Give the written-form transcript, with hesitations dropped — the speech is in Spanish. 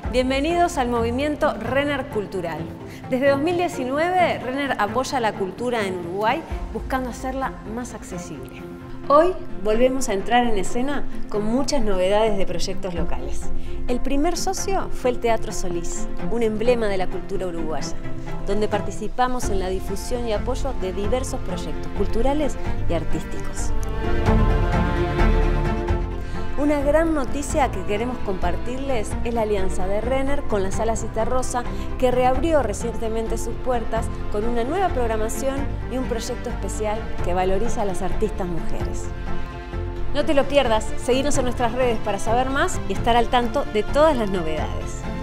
Bienvenidos al movimiento Renner Cultural. Desde 2019, Renner apoya la cultura en Uruguay buscando hacerla más accesible. Hoy volvemos a entrar en escena con muchas novedades de proyectos locales. El primer socio fue el Teatro Solís, un emblema de la cultura uruguaya, donde participamos en la difusión y apoyo de diversos proyectos culturales y artísticos. Una gran noticia que queremos compartirles es la alianza de Renner con la Sala Citarrosa, que reabrió recientemente sus puertas con una nueva programación y un proyecto especial que valoriza a las artistas mujeres. No te lo pierdas, seguinos en nuestras redes para saber más y estar al tanto de todas las novedades.